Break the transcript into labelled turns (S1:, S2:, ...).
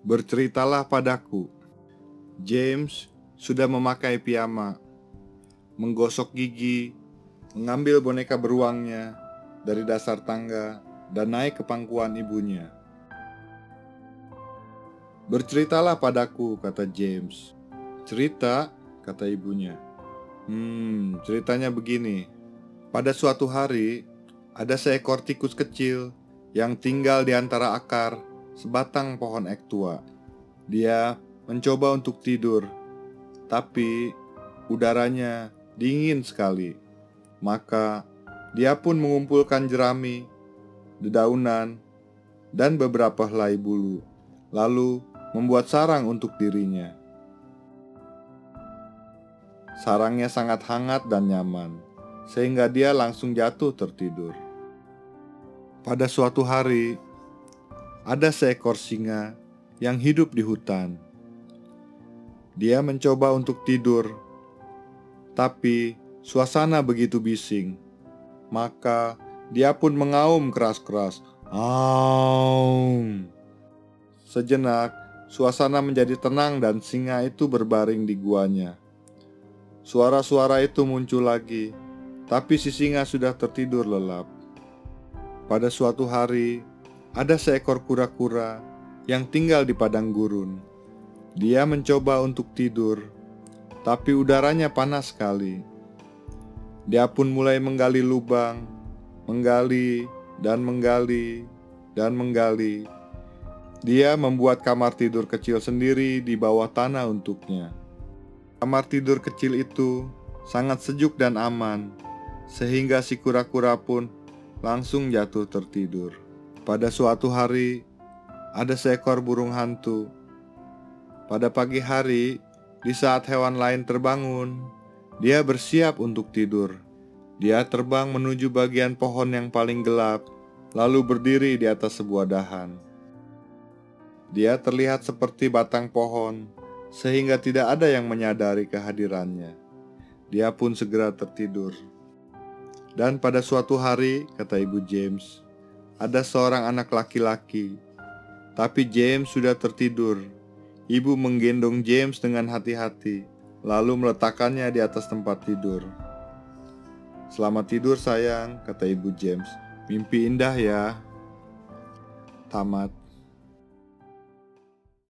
S1: Berceritalah padaku. James sudah memakai piyama, menggosok gigi, mengambil boneka beruangnya dari dasar tangga, dan naik ke pangkuan ibunya. Berceritalah padaku, kata James. Cerita, kata ibunya. Ceritanya begini. Pada suatu hari, ada seekor tikus kecil yang tinggal di antara akar sebatang pohon ek tua. Dia mencoba untuk tidur, tapi udaranya dingin sekali. Maka dia pun mengumpulkan jerami, dedaunan, dan beberapa helai bulu, lalu membuat sarang untuk dirinya. Sarangnya sangat hangat dan nyaman, sehingga dia langsung jatuh tertidur. Pada suatu hari, ada seekor singa yang hidup di hutan. Dia mencoba untuk tidur, tapi suasana begitu bising. Maka dia pun mengaum keras-keras. Aum. Sejenak, suasana menjadi tenang dan singa itu berbaring di guanya. Suara-suara itu muncul lagi, tapi si singa sudah tertidur lelap. Pada suatu hari, ada seekor kura-kura yang tinggal di padang gurun. Dia mencoba untuk tidur, tapi udaranya panas sekali. Dia pun mulai menggali lubang, menggali dan menggali dan menggali. Dia membuat kamar tidur kecil sendiri di bawah tanah untuknya. Kamar tidur kecil itu sangat sejuk dan aman, sehingga si kura-kura pun langsung jatuh tertidur. Pada suatu hari, ada seekor burung hantu. Pada pagi hari, di saat hewan lain terbangun, dia bersiap untuk tidur. Dia terbang menuju bagian pohon yang paling gelap, lalu berdiri di atas sebuah dahan. Dia terlihat seperti batang pohon, sehingga tidak ada yang menyadari kehadirannya. Dia pun segera tertidur. Dan pada suatu hari, kata ibu James, ada seorang anak laki-laki. Tapi James sudah tertidur. Ibu menggendong James dengan hati-hati, lalu meletakkannya di atas tempat tidur. Selamat tidur sayang, kata ibu James. Mimpi indah ya. Tamat.